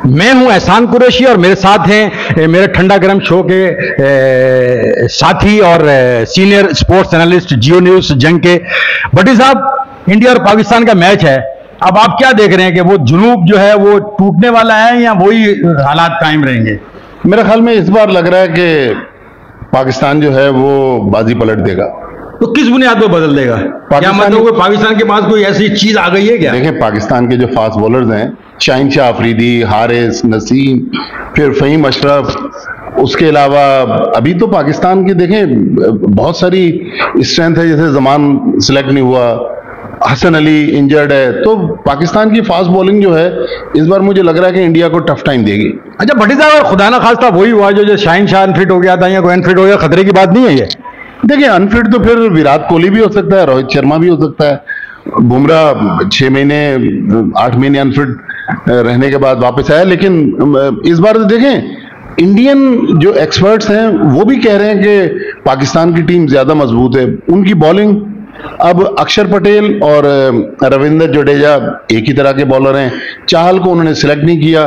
मैं हूं एहसान कुरैशी और मेरे साथ हैं मेरे ठंडा गरम शो के साथी और senior sports analyst Geo News Jang के। भट्टी साहब, इंडिया और पाकिस्तान का मैच है, अब आप क्या देख रहे हैं कि वो जुनूब जो है वो टूटने वाला है या वही हालात कायम रहेंगे? मेरे ख्याल में इस बार लग रहा है कि पाकिस्तान जो है वो बाजी पलट देगा। तो किस बुनियाद पर बदल देगा? क्या मतलब पाकिस्तान के पास कोई ऐसी चीज आ गई है क्या? देखें, पाकिस्तान के जो फास्ट बॉलर्स हैं, शाहिनशाह अफरीदी, हारिस, नसीम, फिर फ़हीम अशरफ, उसके अलावा अभी तो पाकिस्तान की देखें बहुत सारी स्ट्रेंथ है। जैसे जमान सिलेक्ट नहीं हुआ, हसन अली इंजर्ड है, तो पाकिस्तान की फास्ट बॉलिंग जो है इस बार मुझे लग रहा है कि इंडिया को टफ टाइम देगी। अच्छा भट्टी साहब, खुदा ना खास्ता वही हुआ जो शाहिनशाह अनफिट हो गया था या कोई अनफिट हो गया, खतरे की बात नहीं है ये? देखिए, अनफिट तो फिर विराट कोहली भी हो सकता है, रोहित शर्मा भी हो सकता है, बुमराह 6 महीने 8 महीने अनफिट रहने के बाद वापस आया। लेकिन इस बार देखें, इंडियन जो एक्सपर्ट्स हैं वो भी कह रहे हैं कि पाकिस्तान की टीम ज्यादा मजबूत है। उनकी बॉलिंग, अब अक्षर पटेल और रविंद्र जडेजा एक ही तरह के बॉलर हैं। चाहल को उन्होंने सिलेक्ट नहीं किया,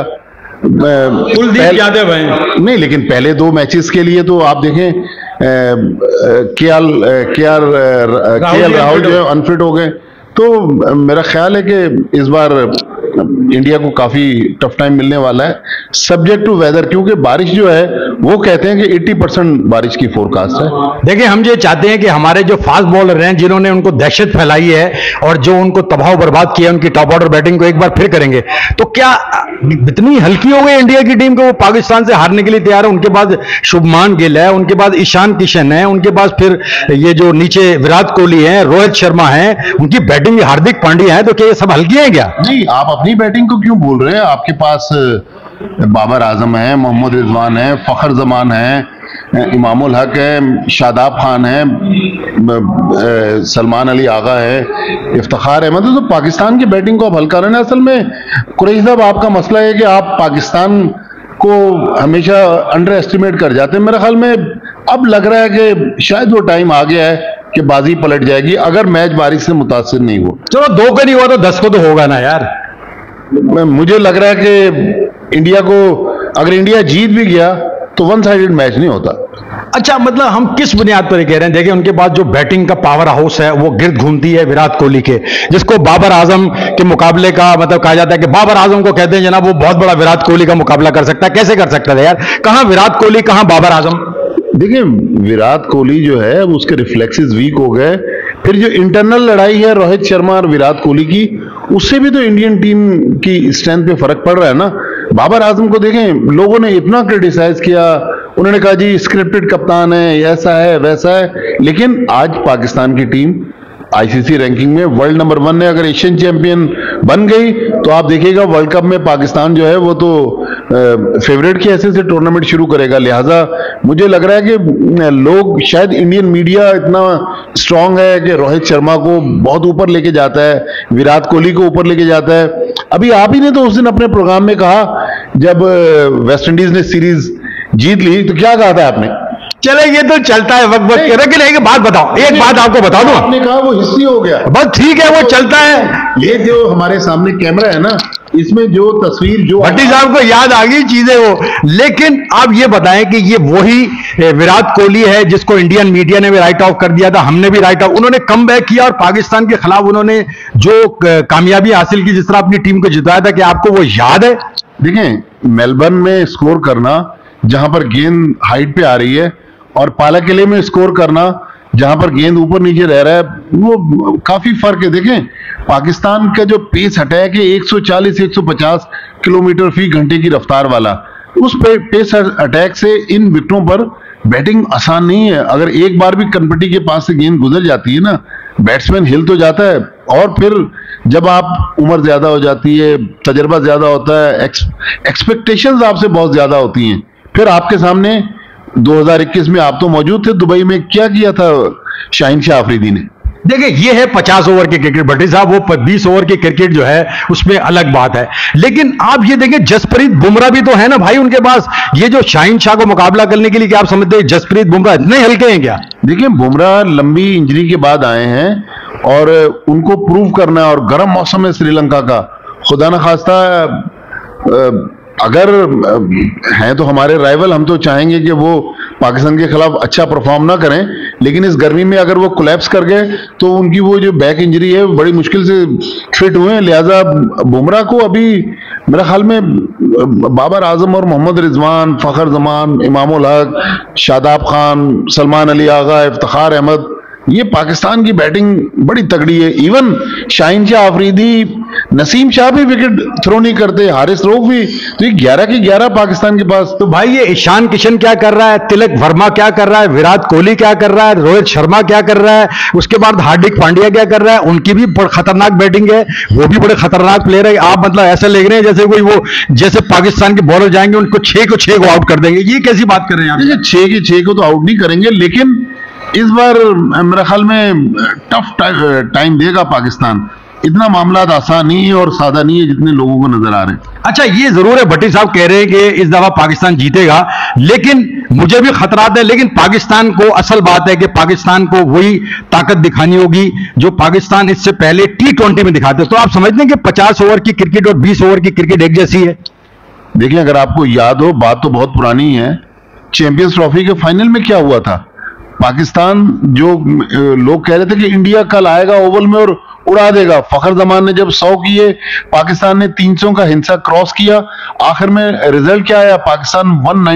कुलदीप यादव हैं नहीं, लेकिन पहले 2 मैचेस के लिए तो आप देखें के एल राहुल जो है अनफिट हो गए। तो मेरा ख्याल है कि इस बार इंडिया को काफी टफ टाइम मिलने वाला है, सब्जेक्ट टू वेदर, क्योंकि बारिश जो है वो कहते हैं कि 80% बारिश की फोरकास्ट है। देखिए, हम ये चाहते हैं कि हमारे जो फास्ट बॉलर हैं, जिन्होंने उनको दहशत फैलाई है और जो उनको तबाह बर्बाद किया, उनकी टॉप ऑर्डर बैटिंग को एक बार फिर करेंगे। तो क्या इतनी हल्की हो गई इंडिया की टीम को वो पाकिस्तान से हारने के लिए तैयार है? उनके पास शुभमान गिल है, उनके पास ईशान किशन है, उनके पास फिर ये जो नीचे विराट कोहली है, रोहित शर्मा है, उनकी बैटिंग हार्दिक पांड्या है। तो क्या ये सब हल्की है क्या? नहीं, आप अपनी बैटिंग को क्यों बोल रहे हैं? आपके पास बाबर आजम है, मोहम्मद रिजवान है, फखर जमान है, इमामुल हक है, शादाब खान है, सलमान अली आगा है, इफ्तिखार अहमद है। तो पाकिस्तान की बैटिंग को आप हल्का रहना। असल में कुरैशी साहब, आपका मसला है कि आप पाकिस्तान को हमेशा अंडर एस्टिमेट कर जाते हैं। मेरे ख्याल में अब लग रहा है कि शायद वो टाइम आ गया है कि बाजी पलट जाएगी अगर मैच बारिश से मुतासिर नहीं हो। चलो 2 का नहीं हुआ तो 10 को तो होगा ना यार। मुझे लग रहा है कि इंडिया को, अगर इंडिया जीत भी गया तो 1 साइडेड मैच नहीं होता। अच्छा, मतलब हम किस बुनियाद पर कह रहे हैं? देखिए, उनके पास जो बैटिंग का पावर हाउस है वो गिर्द घूमती है विराट कोहली के, जिसको बाबर आजम के मुकाबले का मतलब कहा जाता है कि बाबर आजम को कहते हैं जनाब वो बहुत बड़ा विराट कोहली का मुकाबला कर सकता है। कैसे कर सकता है यार? कहां विराट कोहली, कहां बाबर आजम? देखिए, विराट कोहली जो है उसके रिफ्लेक्सेस वीक हो गए। फिर जो इंटरनल लड़ाई है रोहित शर्मा और विराट कोहली की, उससे भी तो इंडियन टीम की स्ट्रेंथ पे फर्क पड़ रहा है ना। बाबर आजम को देखें, लोगों ने इतना क्रिटिसाइज किया, उन्होंने कहा जी स्क्रिप्टेड कप्तान है, ऐसा है वैसा है। लेकिन आज पाकिस्तान की टीम आईसीसी रैंकिंग में वर्ल्ड नंबर 1 है। अगर एशियन चैंपियन बन गई तो आप देखिएगा वर्ल्ड कप में पाकिस्तान जो है वो तो फेवरेट की हैसियत से टूर्नामेंट शुरू करेगा। लिहाजा मुझे लग रहा है कि लोग, शायद इंडियन मीडिया इतना स्ट्रांग है कि रोहित शर्मा को बहुत ऊपर लेके जाता है, विराट कोहली को ऊपर लेके जाता है। अभी आप ही ने तो उस दिन अपने प्रोग्राम में कहा, जब वेस्ट इंडीज ने सीरीज जीत ली, तो क्या कहा था आपने? चले, ये तो चलता है वक्त वक्त के, लेकिन एक बात बताओ, एक बात आपको बता दूं, आपने कहा वो हिस्ट्री हो गया, बस ठीक है, वो चलता है। ये जो हमारे सामने कैमरा है ना, इसमें जो तस्वीर, जो भट्टी साहब को याद आ गई चीजें वो। लेकिन आप ये बताएं कि ये वही विराट कोहली है जिसको इंडियन मीडिया ने भी राइट ऑफ कर दिया था, हमने भी राइट ऑफ, उन्होंने कम बैक किया और पाकिस्तान के खिलाफ उन्होंने जो कामयाबी हासिल की, जिस तरह अपनी टीम को जिताया था, कि आपको वो याद है? देखें, मेलबर्न में स्कोर करना जहां पर गेंद हाइट पे आ रही है, और पाला किले में स्कोर करना जहां पर गेंद ऊपर नीचे रह रहा है, वो काफी फर्क है। देखें, पाकिस्तान का जो पेस अटैक है 140-150 किलोमीटर फी घंटे की रफ्तार वाला, उस पेस अटैक से इन विकेटों पर बैटिंग आसान नहीं है। अगर एक बार भी कनपट्टी के पास से गेंद गुजर जाती है ना, बैट्समैन हिल तो जाता है, और फिर जब आप उम्र ज्यादा हो जाती है, तजर्बा ज्यादा होता है, एक्सपेक्टेशंस आपसे बहुत ज्यादा होती हैं। फिर आपके सामने 2021 में आप तो मौजूद थे दुबई में, क्या किया था शाहिनशाह अफरीदी ने? देखिए, ये है 50 ओवर की क्रिकेट भट्टी साहब, वो 20 ओवर की क्रिकेट जो है उसमें अलग बात है। लेकिन आप ये देखें, जसप्रीत बुमराह भी तो है ना भाई उनके पास। ये जो शाहिनशाह को मुकाबला करने के लिए, क्या आप समझते हैं जसप्रीत बुमराह इतने हल्के हैं क्या? देखिए, बुमराह लंबी इंजरी के बाद आए हैं और उनको प्रूव करना, और गर्म मौसम है श्रीलंका का, खुदा न खास्ता अगर हैं तो हमारे राइवल, हम तो चाहेंगे कि वो पाकिस्तान के खिलाफ अच्छा परफॉर्म ना करें, लेकिन इस गर्मी में अगर वो कोलैप्स कर गए तो उनकी वो जो बैक इंजरी है बड़ी मुश्किल से फिट हुए हैं। लिहाजा बुमराह को अभी मेरे ख्याल में बाबर आजम और मोहम्मद रिजवान, फखर जमान, इमामुल हक, शादाब खान, सलमान अली आगा, इफ्तिखार अहमद, ये पाकिस्तान की बैटिंग बड़ी तगड़ी है। इवन शाहीन शाह अफरीदी, नसीम शाह भी विकेट थ्रो नहीं करते, हारिस रऊफ भी, तो ये 11 की 11 पाकिस्तान के पास। तो भाई ये ईशान किशन क्या कर रहा है, तिलक वर्मा क्या कर रहा है, विराट कोहली क्या कर रहा है, रोहित शर्मा क्या कर रहा है, उसके बाद हार्दिक पांड्या क्या कर रहा है, उनकी भी खतरनाक बैटिंग है, वो भी बड़े खतरनाक प्लेयर है। आप मतलब ऐसा लग रहे हैं जैसे कोई वो, जैसे पाकिस्तान के बॉलर जाएंगे उनको 6 को आउट कर देंगे, ये कैसी बात कर रहे हैं आप? 6 के 6 को तो आउट नहीं करेंगे, लेकिन इस बार मेरे ख्याल में टफ टाइम देगा पाकिस्तान। इतना मामला आसान नहीं है और सादा नहीं है जितने लोगों को नजर आ रहे हैं। अच्छा, ये जरूर है, भट्टी साहब कह रहे हैं कि इस दफा पाकिस्तान जीतेगा, लेकिन मुझे भी खतरात है। लेकिन पाकिस्तान को, असल बात है कि पाकिस्तान को वही ताकत दिखानी होगी जो पाकिस्तान इससे पहले T20 में दिखाते। तो आप समझते हैं कि 50 ओवर की क्रिकेट और 20 ओवर की क्रिकेट एक जैसी है? देखिए, अगर आपको याद हो, बात तो बहुत पुरानी है, चैंपियंस ट्रॉफी के फाइनल में क्या हुआ था? पाकिस्तान, जो लोग कह रहे थे कि इंडिया कल आएगा ओवल में और उड़ा देगा, फखर जमान ने जब 100 किए, पाकिस्तान ने 300 का हिंसा क्रॉस किया, आखिर में रिजल्ट क्या आया? पाकिस्तान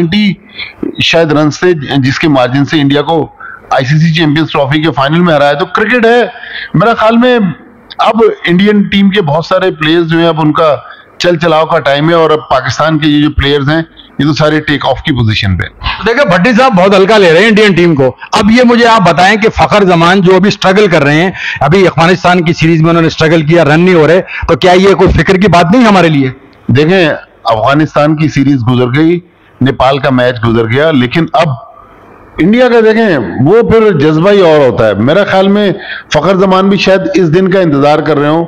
190 शायद रन से, जिसके मार्जिन से इंडिया को आईसीसी चैंपियंस ट्रॉफी के फाइनल में हराया। तो क्रिकेट है, मेरा ख्याल में अब इंडियन टीम के बहुत सारे प्लेयर्स जो है, अब उनका चल चलाव का टाइम है, और अब पाकिस्तान के ये जो प्लेयर्स हैं ये तो सारे टेक ऑफ की पोजीशन पे। देखिए, भट्टी साहब बहुत हल्का ले रहे हैं इंडियन टीम को। अब ये मुझे आप बताएं कि फखर जमान जो अभी स्ट्रगल कर रहे हैं, अभी अफगानिस्तान की सीरीज में उन्होंने स्ट्रगल किया, रन नहीं हो रहे, तो क्या ये कोई फिक्र की बात नहीं हमारे लिए? देखें, अफगानिस्तान की सीरीज गुजर गई, नेपाल का मैच गुजर गया, लेकिन अब इंडिया का देखें, वो फिर जज्बा ही और होता है। मेरा ख्याल में फखर जमान भी शायद इस दिन का इंतजार कर रहे हो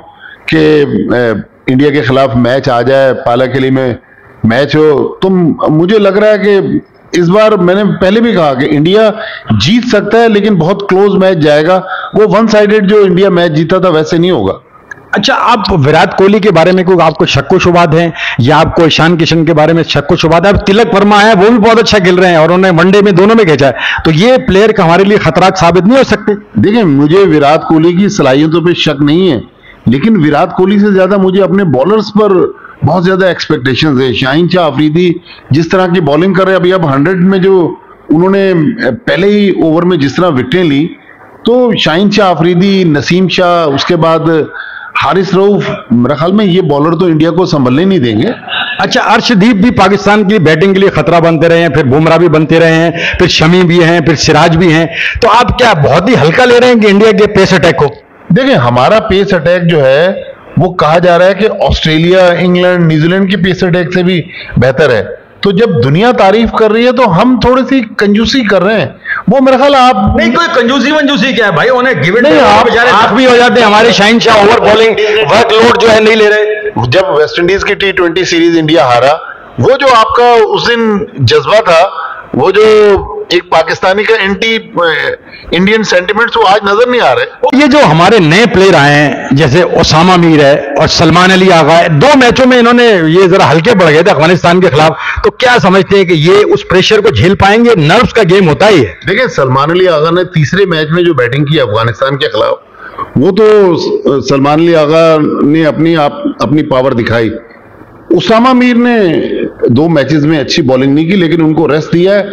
कि इंडिया के खिलाफ मैच आ जाए, पालाकिली में मैच हो। तो मुझे लग रहा है कि इस बार, मैंने पहले भी कहा कि इंडिया जीत सकता है, लेकिन बहुत क्लोज मैच जाएगा। वो वन साइडेड जो इंडिया मैच जीता था वैसे नहीं होगा। अच्छा, आप विराट कोहली के बारे में कोई आपको शक्को शुबात है, या आपको ईशान किशन के बारे में शक्को शुबात है? अब तिलक वर्मा है, वो भी बहुत अच्छा खेल रहे हैं और उन्होंने वनडे में दोनों में भेजा है, तो ये प्लेयर का हमारे लिए खतरा साबित नहीं हो सकते? देखिए, मुझे विराट कोहली की सलाहियतों पर शक नहीं है, लेकिन विराट कोहली से ज्यादा मुझे अपने बॉलर्स पर बहुत ज्यादा एक्सपेक्टेशंस है। शाहीन शाह अफरीदी जिस तरह की बॉलिंग कर रहे हैं, अभी अब 100 में जो उन्होंने पहले ही ओवर में जिस तरह विकेटें ली, तो शाहीन शाह अफरीदी, नसीम शाह, उसके बाद हारिस रऊफ, मेरे ख्याल में ये बॉलर तो इंडिया को संभलने नहीं देंगे। अच्छा, अर्शदीप भी पाकिस्तान की बैटिंग के लिए खतरा बनते रहे हैं, फिर बुमराह भी बनते रहे हैं, फिर शमी भी हैं, फिर सिराज भी हैं, तो आप क्या बहुत ही हल्का ले रहे हैं कि इंडिया के पेस अटैक को? देखिए, हमारा पेस अटैक जो है वो कहा जा रहा है कि ऑस्ट्रेलिया, इंग्लैंड, न्यूजीलैंड के पेस अटैक से भी बेहतर है। तो जब दुनिया तारीफ कर रही है तो हम थोड़ी सी कंजूसी कर रहे हैं। वो मेरा ख्याल, आप नहीं, कोई कंजूसी वंजूसी क्या है भाई, उन्हें गिव इट नहीं, आप भी हो जाते हैं। हमारे Shaheen Shah over bowling workload जो है नहीं ले रहे। जब वेस्ट इंडीज की T20 सीरीज इंडिया हारा, वो जो आपका उस दिन जज्बा था, वो जो एक पाकिस्तानी का एंटी इंडियन सेंटिमेंट्स, वो आज नजर नहीं आ रहे। ये जो हमारे नए प्लेयर आए हैं, जैसे ओसामा मीर है और सलमान अली आगा है, 2 मैचों में इन्होंने ये जरा हल्के पड़ गए थे अफगानिस्तान के खिलाफ, तो क्या समझते हैं कि ये उस प्रेशर को झेल पाएंगे? नर्व्स का गेम होता ही है। देखिए, सलमान अली आगा ने तीसरे मैच में जो बैटिंग की अफगानिस्तान के खिलाफ, वो तो सलमान अली आगा ने अपनी पावर दिखाई। उसामा मीर ने 2 मैचेस में अच्छी बॉलिंग नहीं की, लेकिन उनको रेस्ट दिया है।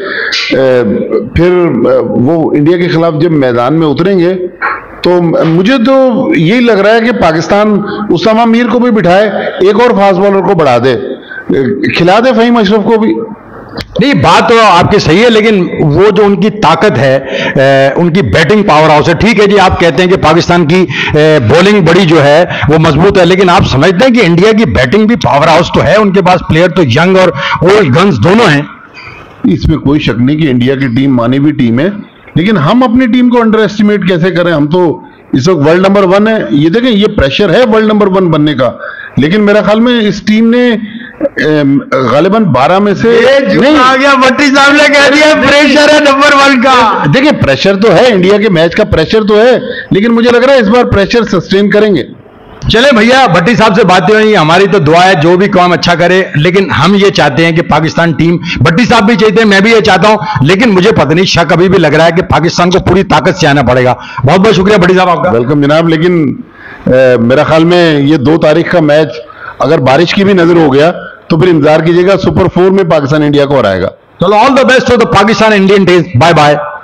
फिर वो इंडिया के खिलाफ जब मैदान में उतरेंगे, तो मुझे तो यही लग रहा है कि पाकिस्तान उसामा मीर को भी बिठाए, एक और फास्ट बॉलर को बढ़ा दे, खिला दे फहीम अशरफ को भी। नहीं, बात तो आपकी सही है, लेकिन वो जो उनकी ताकत है, उनकी बैटिंग पावर हाउस है। ठीक है जी, आप कहते हैं कि पाकिस्तान की बॉलिंग बड़ी जो है वो मजबूत है, लेकिन आप समझते हैं कि इंडिया की बैटिंग भी पावर हाउस तो है, उनके पास प्लेयर तो यंग और ओल्ड गन्स दोनों हैं। इसमें कोई शक नहीं कि इंडिया की टीम मानी हुई टीम है, लेकिन हम अपनी टीम को अंडर एस्टिमेट कैसे करें? हम तो इस वक्त वर्ल्ड नंबर 1 है। ये देखें, ये प्रेशर है वर्ल्ड नंबर 1 बनने का, लेकिन मेरा ख्याल में इस टीम ने गालिबन 12 में से नहीं आ गया। भट्टी साहब ने कह दिया प्रेशर है नंबर 1 का। देखिए, प्रेशर तो है, इंडिया के मैच का प्रेशर तो है, लेकिन मुझे लग रहा है इस बार प्रेशर सस्टेन करेंगे। चले भैया, भट्टी साहब से बातें हुई, हमारी तो दुआ है जो भी काम अच्छा करे, लेकिन हम ये चाहते हैं कि पाकिस्तान टीम, भट्टी साहब भी चाहते हैं, मैं भी ये चाहता हूं, लेकिन मुझे पता नहीं शक अभी भी लग रहा है कि पाकिस्तान को पूरी ताकत से आना पड़ेगा। बहुत बहुत शुक्रिया भट्टी साहब आपका। वेलकम जनाब। लेकिन मेरा ख्याल में ये 2 तारीख का मैच अगर बारिश की भी नजर हो गया तो फिर इंतजार कीजिएगा, सुपर 4 में पाकिस्तान इंडिया को हराएगा। चलो, all the best to the Pakistan Indian team. Bye bye.